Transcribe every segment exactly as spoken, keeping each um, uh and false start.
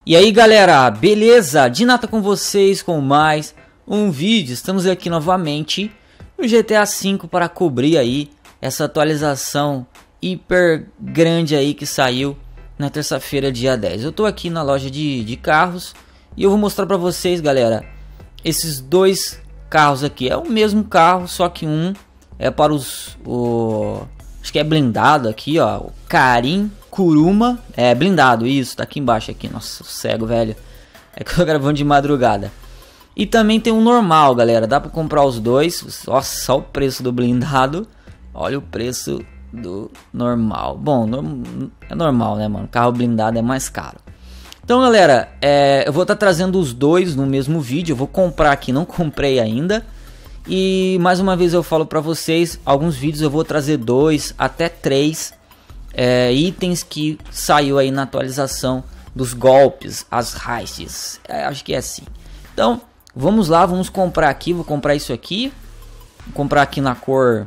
E aí galera, beleza? Dinata com vocês com mais um vídeo. Estamos aqui novamente no G T A cinco para cobrir aí essa atualização hiper grande aí que saiu na terça-feira, dia dez. Eu tô aqui na loja de, de carros e eu vou mostrar para vocês, galera, esses dois carros aqui. É o mesmo carro, só que um é para os... O, acho que é blindado aqui, ó, o Karin Kuruma, é blindado, isso, tá aqui embaixo aqui, nossa, cego, velho, é que eu tô gravando de madrugada. E também tem um normal, galera, dá pra comprar os dois, nossa, só o preço do blindado, olha o preço do normal. Bom, é normal, né, mano, carro blindado é mais caro. Então, galera, é, eu vou estar tá trazendo os dois no mesmo vídeo, eu vou comprar aqui, não comprei ainda. E mais uma vez eu falo pra vocês, alguns vídeos eu vou trazer dois, até três É, itens que saiu aí na atualização dos golpes, as heists, é, acho que é assim. Então vamos lá, vamos comprar aqui, vou comprar isso aqui, vou comprar aqui na cor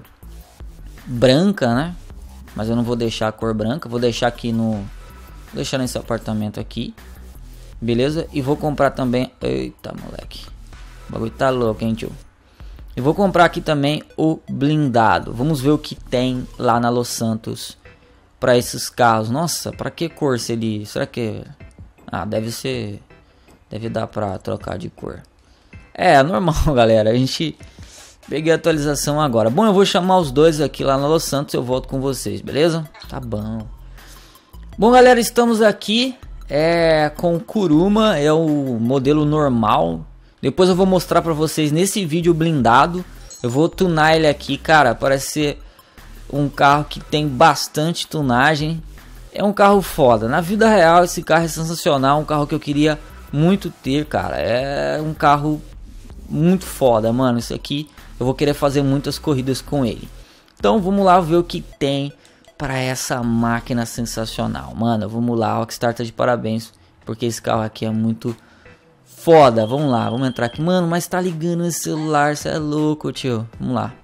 branca, né? Mas eu não vou deixar a cor branca, vou deixar aqui no, vou deixar nesse apartamento aqui, beleza? E vou comprar também, eita moleque, o bagulho tá louco, hein, tio? E vou comprar aqui também o blindado, vamos ver o que tem lá na Los Santos para esses carros. Nossa, para que cor seria? Será que... Ah, deve ser... Deve dar para trocar de cor. É, normal, galera. A gente... Peguei a atualização agora. Bom, eu vou chamar os dois aqui lá na Los Santos. Eu volto com vocês, beleza? Tá bom. Bom, galera, estamos aqui é, com o Kuruma. É o modelo normal. Depois eu vou mostrar para vocês nesse vídeo blindado. Eu vou tunar ele aqui, cara. Parece ser... um carro que tem bastante tunagem. É um carro foda. Na vida real esse carro é sensacional. Um carro que eu queria muito ter, cara. É um carro muito foda, mano. Isso aqui eu vou querer fazer muitas corridas com ele. Então vamos lá ver o que tem para essa máquina sensacional. Mano, vamos lá. Rockstar tá de parabéns, porque esse carro aqui é muito foda. Vamos lá, vamos entrar aqui. Mano, mas tá ligando esse celular. Você é louco, tio. Vamos lá.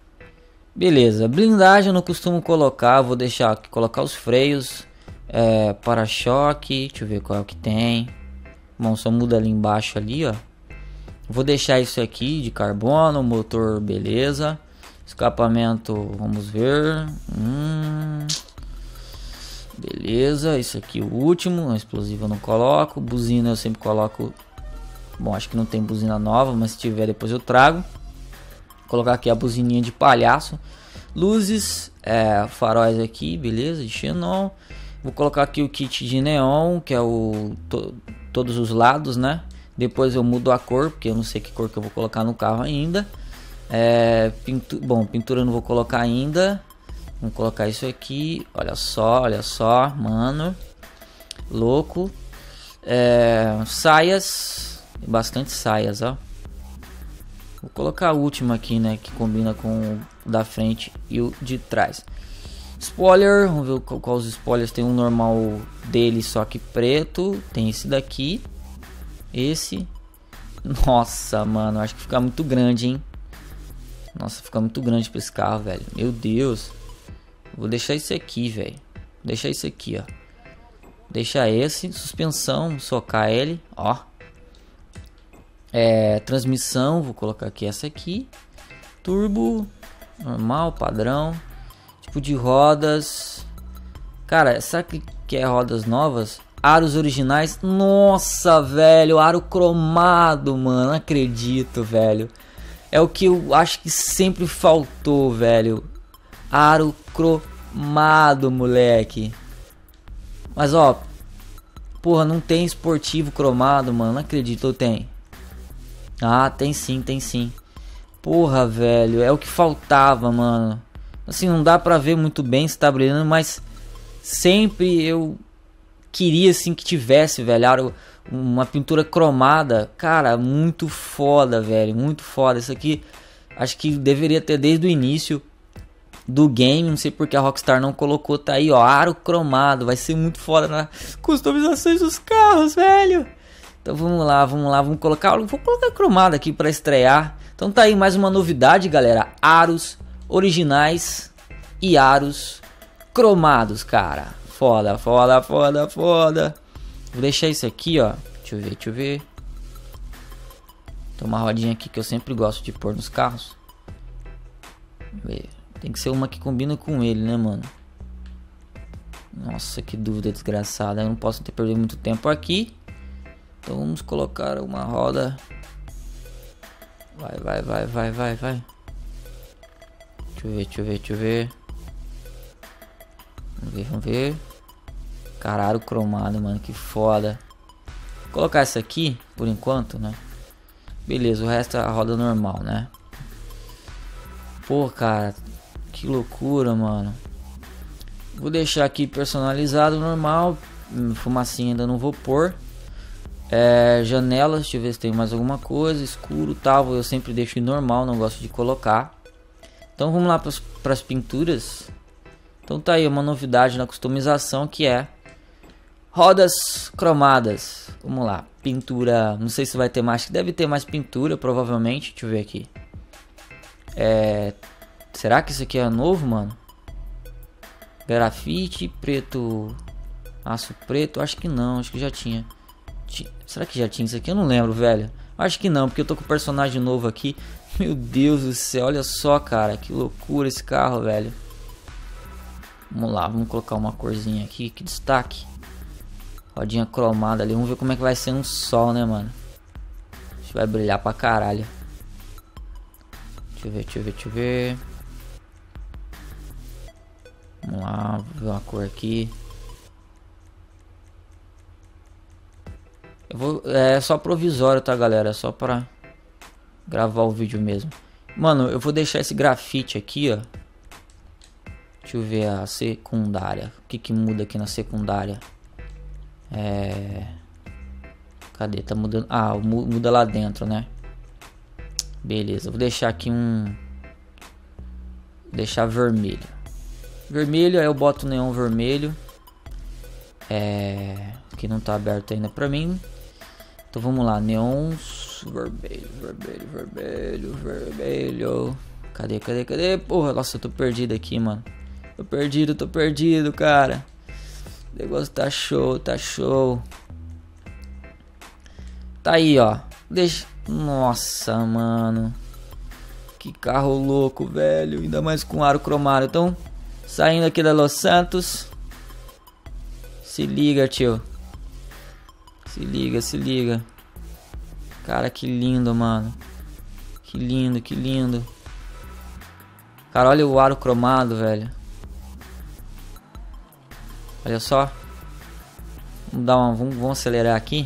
Beleza, blindagem eu não costumo colocar, vou deixar aqui, colocar os freios, é, para-choque, deixa eu ver qual é o que tem. Bom, só muda ali embaixo ali, ó. Vou deixar isso aqui de carbono, motor, beleza. Escapamento, vamos ver. Hum, beleza, isso aqui o último, explosivo eu não coloco, buzina eu sempre coloco. Bom, acho que não tem buzina nova, mas se tiver depois eu trago. Colocar aqui a buzininha de palhaço, luzes, é, faróis aqui, beleza, de xenon. Vou colocar aqui o kit de neon, que é o to, todos os lados, né? Depois eu mudo a cor, porque eu não sei que cor que eu vou colocar no carro ainda. É, pintu, bom, pintura eu não vou colocar ainda. Vamos colocar isso aqui, olha só, olha só, mano, louco. É, saias, bastante saias, ó. Vou colocar o último aqui, né, que combina com o da frente e o de trás. Spoiler, vamos ver qual, qual os spoilers. Tem um normal dele, só que preto. Tem esse daqui. Esse. Nossa, mano, acho que fica muito grande, hein. Nossa, fica muito grande para esse carro, velho. Meu Deus. Vou deixar esse aqui, velho. Deixar esse aqui, ó. Deixar esse. Suspensão, socar ele, ó. É, transmissão, vou colocar aqui essa aqui. Turbo, normal, padrão. Tipo de rodas. Cara, será que, que é rodas novas? Aros originais. Nossa, velho, aro cromado, mano. Não acredito, velho. É o que eu acho que sempre faltou, velho. Aro cromado, moleque. Mas ó, porra, não tem esportivo cromado, mano. Não acredito, eu tenho. Ah, tem sim, tem sim. Porra, velho, é o que faltava, mano. Assim, não dá pra ver muito bem se tá brilhando, mas sempre eu queria, assim, que tivesse, velho, uma pintura cromada. Cara, muito foda, velho, muito foda. Isso aqui, acho que deveria ter desde o início do game. Não sei porque a Rockstar não colocou, tá aí, ó, aro cromado. Vai ser muito foda na customizações dos carros, velho. Então vamos lá, vamos lá, vamos colocar, vou colocar cromado aqui para estrear. Então tá aí mais uma novidade, galera, aros originais e aros cromados, cara. Foda, foda, foda, foda. Vou deixar isso aqui, ó. Deixa eu ver, deixa eu ver. Tem uma rodinha aqui que eu sempre gosto de pôr nos carros. Tem que ser uma que combina com ele, né, mano? Nossa, que dúvida desgraçada. Eu não posso ter perdido muito tempo aqui. Então vamos colocar uma roda. Vai, vai, vai, vai, vai, vai. Deixa eu ver, deixa eu ver, deixa eu ver. Vamos ver, vamos ver. Caralho, cromado, mano, que foda. Vou colocar essa aqui, por enquanto, né? Beleza, o resto é a roda normal, né? Pô, cara, que loucura, mano. Vou deixar aqui personalizado, normal. Fumacinha ainda não vou pôr. É, janelas, deixa eu ver se tem mais alguma coisa. Escuro, tal, eu sempre deixo em normal, não gosto de colocar. Então vamos lá para as pinturas. Então tá aí uma novidade na customização, que é rodas cromadas. Vamos lá, pintura, não sei se vai ter mais, deve ter mais pintura provavelmente. Deixa eu ver aqui. É, será que isso aqui é novo, mano? Grafite, preto, aço preto, acho que não, acho que já tinha. Será que já tinha isso aqui? Eu não lembro, velho. Acho que não, porque eu tô com o personagem novo aqui. Meu Deus do céu, olha só, cara, que loucura esse carro, velho. Vamos lá, vamos colocar uma corzinha aqui, que destaque. Rodinha cromada ali, vamos ver como é que vai ser um sol, né, mano? Acho que vai brilhar pra caralho. Deixa eu ver, deixa eu ver, deixa eu ver. Vamos lá, vou ver uma cor aqui. Eu vou, é só provisório, tá, galera? É só pra gravar o vídeo mesmo. Mano, eu vou deixar esse grafite aqui, ó. Deixa eu ver a secundária. O que que muda aqui na secundária? É... Cadê? Tá mudando... Ah, muda lá dentro, né? Beleza, vou deixar aqui um... Vou deixar vermelho. Vermelho, aí eu boto neon vermelho. É... Que não tá aberto ainda pra mim. Então vamos lá, neon vermelho, vermelho, vermelho, vermelho. Cadê, cadê, cadê? Porra, nossa, eu tô perdido aqui, mano. Tô perdido, tô perdido, cara. O negócio tá show, tá show. Tá aí, ó. Deixa... Nossa, mano. Que carro louco, velho. Ainda mais com aro cromado. Então, saindo aqui da Los Santos. Se liga, tio. Se liga, se liga. Cara, que lindo, mano. Que lindo, que lindo. Cara, olha o aro cromado, velho. Olha só. Vamos dar uma, vamos, vamos acelerar aqui.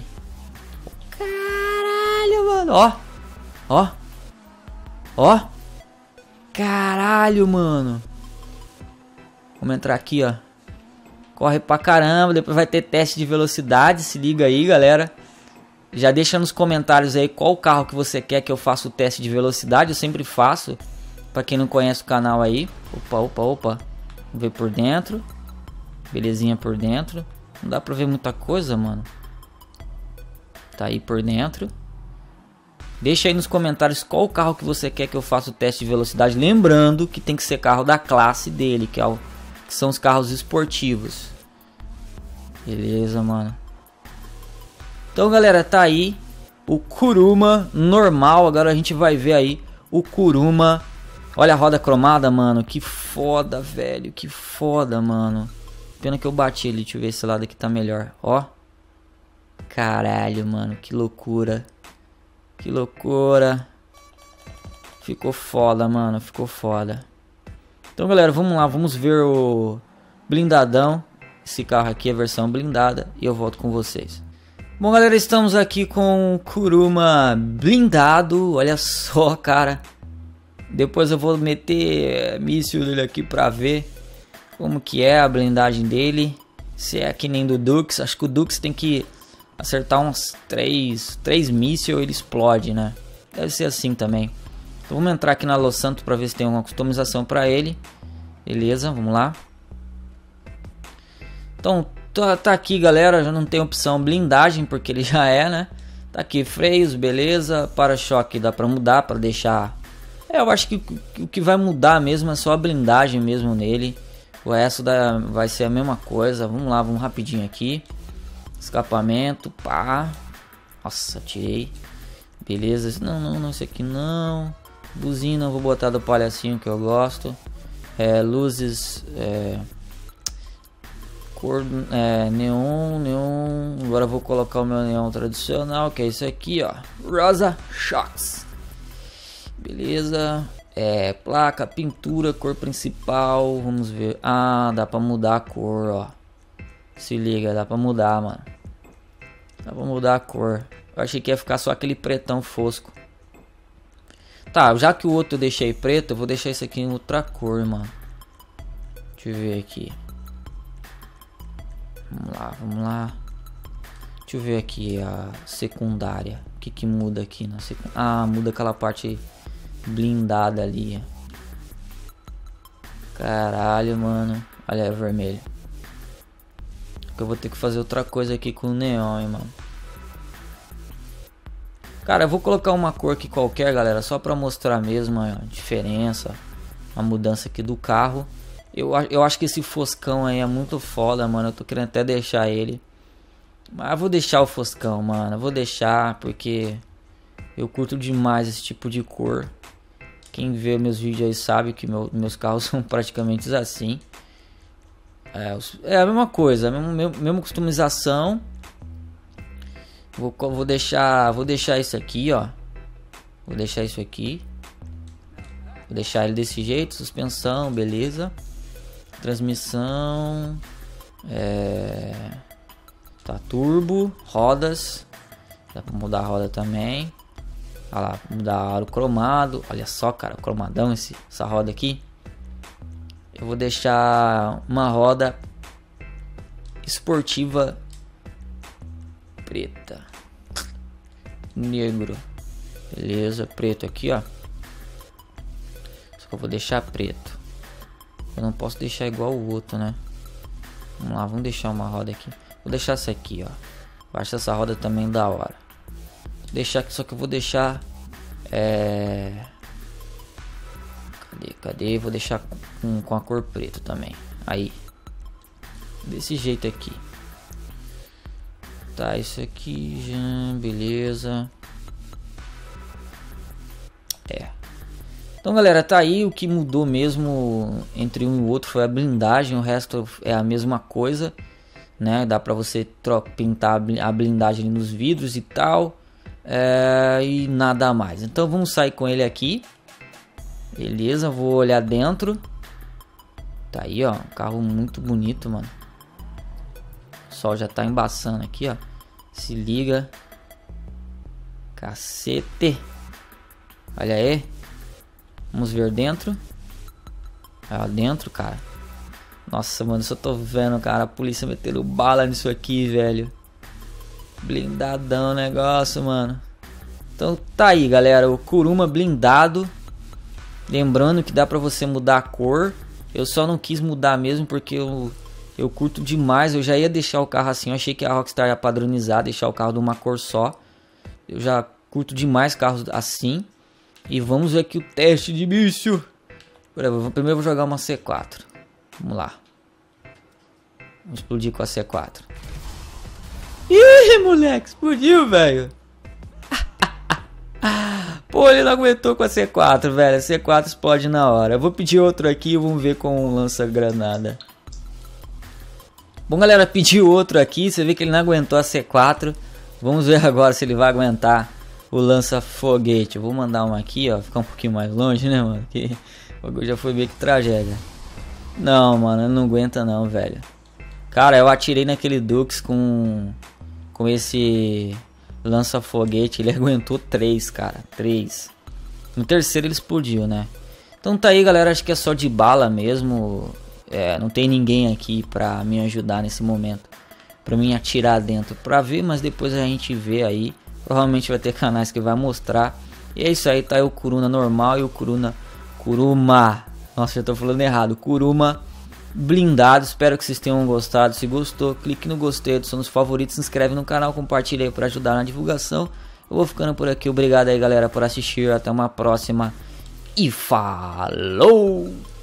Caralho, mano. Ó. Ó. Ó. Caralho, mano. Vamos entrar aqui, ó. Corre pra caramba. Depois vai ter teste de velocidade. Se liga aí, galera. Já deixa nos comentários aí qual carro que você quer que eu faça o teste de velocidade. Eu sempre faço. Pra quem não conhece o canal aí. Opa, opa, opa. Vamos ver por dentro. Belezinha por dentro. Não dá pra ver muita coisa, mano. Tá aí por dentro. Deixa aí nos comentários qual carro que você quer que eu faça o teste de velocidade. Lembrando que tem que ser carro da classe dele, que, é o, que são os carros esportivos. Beleza, mano. Então, galera, tá aí o Kuruma normal. Agora a gente vai ver aí o Kuruma. Olha a roda cromada, mano. Que foda, velho. Que foda, mano. Pena que eu bati ali. Deixa eu ver esse lado aqui tá melhor. Ó. Caralho, mano. Que loucura. Que loucura. Ficou foda, mano. Ficou foda. Então, galera, vamos lá. Vamos ver o blindadão. Esse carro aqui é a versão blindada. E eu volto com vocês. Bom, galera, estamos aqui com o Kuruma blindado. Olha só, cara. Depois eu vou meter míssil dele aqui pra ver como que é a blindagem dele. Se é que nem do Dux. Acho que o Dux tem que acertar uns três, três mísseis, ele explode, né? Deve ser assim também. Então vamos entrar aqui na Los Santos pra ver se tem uma customização pra ele. Beleza, vamos lá. Então tá, tá aqui, galera. Já não tem opção blindagem porque ele já é, né? Tá aqui freios, beleza. Para-choque dá pra mudar, pra deixar... É, eu acho que o que vai mudar mesmo é só a blindagem mesmo nele. O resto da, vai ser a mesma coisa. Vamos lá, vamos rapidinho aqui. Escapamento, pá. Nossa, tirei. Beleza. Não, não, não, esse aqui não. Buzina, eu vou botar do palhacinho que eu gosto. É, luzes. É, cor. É, neon, neon. Agora eu vou colocar o meu neon tradicional, que é isso aqui, ó. Rosa Shocks. Beleza. É, placa, pintura, cor principal. Vamos ver. Ah, dá pra mudar a cor, ó. Se liga, dá pra mudar, mano. Dá pra mudar a cor. Eu achei que ia ficar só aquele pretão fosco. Tá, já que o outro eu deixei preto, eu vou deixar isso aqui em outra cor, mano. Deixa eu ver aqui. Vamos lá, vamos lá. Deixa eu ver aqui a secundária. O que que muda aqui na secundária? Ah, muda aquela parte blindada ali. Caralho, mano. Olha, é vermelho. Eu vou ter que fazer outra coisa aqui com o neon, hein, mano. Cara, eu vou colocar uma cor aqui qualquer, galera, só pra mostrar mesmo a diferença, a mudança aqui do carro. Eu, eu acho que esse foscão aí é muito foda, mano. Eu tô querendo até deixar ele. Mas eu vou deixar o foscão, mano. Eu vou deixar porque eu curto demais esse tipo de cor. Quem vê meus vídeos aí sabe que meu, meus carros são praticamente assim. É, é a mesma coisa, a mesma, mesma customização. Vou, vou deixar, vou deixar isso aqui, ó. Vou deixar isso aqui. Vou deixar ele desse jeito, suspensão, beleza. Transmissão, é, tá turbo, rodas. Dá pra mudar a roda também. Olha lá, mudar o cromado. Olha só, cara, cromadão esse, essa roda aqui. Eu vou deixar uma roda esportiva preta, negro, beleza, preto aqui, ó. Só que eu vou deixar preto. Eu não posso deixar igual o outro, né? Vamos lá, vamos deixar uma roda aqui. Vou deixar essa aqui, ó. Eu acho essa roda também da hora. Vou deixar aqui, só que eu vou deixar é... Cadê, cadê? Vou deixar com, com a cor preta também. Aí. Desse jeito aqui. Tá, isso aqui já, beleza. É. Então, galera, tá aí. O que mudou mesmo entre um e o outro foi a blindagem. O resto é a mesma coisa, né? Dá pra você pintar a blindagem nos vidros e tal. É, e nada mais. Então, vamos sair com ele aqui. Beleza, vou olhar dentro. Tá aí, ó. Um carro muito bonito, mano. O sol já tá embaçando aqui, ó. Se liga. Cacete. Olha aí. Vamos ver dentro. Olha dentro, cara. Nossa, mano, só tô vendo, cara. A polícia metendo bala nisso aqui, velho. Blindadão o negócio, mano. Então tá aí, galera. O Kuruma blindado. Lembrando que dá pra você mudar a cor. Eu só não quis mudar mesmo porque eu, eu curto demais. Eu já ia deixar o carro assim. Eu achei que a Rockstar ia padronizar, deixar o carro de uma cor só. Eu já curto demais carros assim. E vamos ver aqui o teste de bicho. Primeiro eu vou jogar uma C quatro. Vamos lá. Vamos explodir com a C quatro. Ih, moleque, explodiu, velho. Pô, ele não aguentou com a C quatro, velho. A C quatro explode na hora. Eu vou pedir outro aqui e vamos ver com um lança-granada. Bom, galera, pedi outro aqui. Você vê que ele não aguentou a C quatro. Vamos ver agora se ele vai aguentar o lança-foguete. Eu vou mandar uma aqui, ó. Ficar um pouquinho mais longe, né, mano? Que o bagulho já foi meio que tragédia. Não, mano, ele não aguenta não, velho. Cara, eu atirei naquele Dux com... Com esse... lança-foguete, ele aguentou três, cara, três. No terceiro ele explodiu, né? Então tá aí, galera, acho que é só de bala mesmo. É, não tem ninguém aqui pra me ajudar nesse momento, pra mim atirar dentro pra ver, mas depois a gente vê aí. Provavelmente vai ter canais que vai mostrar. E é isso aí, tá aí o Kuruma normal e o Kuruma Kuruma, nossa, já tô falando errado, Kuruma blindado. Espero que vocês tenham gostado. Se gostou, clique no gostei, adicione nos favoritos, se inscreve no canal, compartilha aí para ajudar na divulgação. Eu vou ficando por aqui. Obrigado aí, galera, por assistir. Até uma próxima e falou!